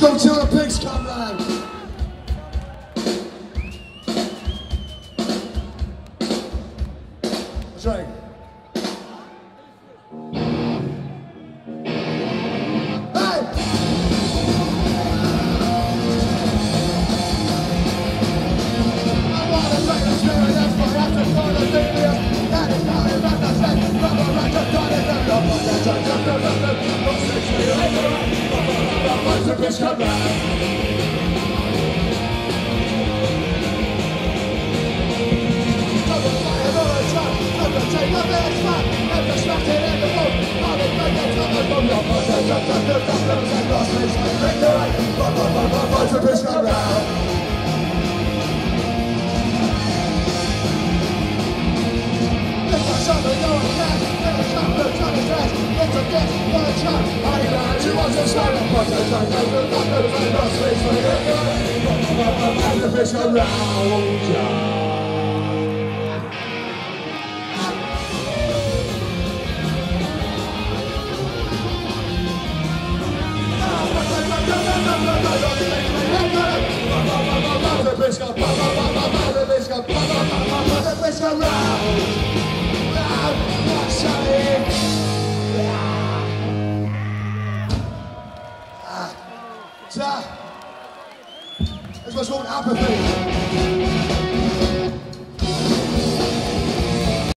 go till the pigs come round. That's right. Bitch, come round. Double fire, double truck, double take, double spot, never smacked it in the boat. All the night, that's all the boat. Your boat, that's all the boat. That's all the lost face, my friend, the right. Bitch, come round. It's a shovel, no one can. Never stop, no time to dress. It's a gift, no chance. I got you on the side of the bitch around ya. This was called apathy.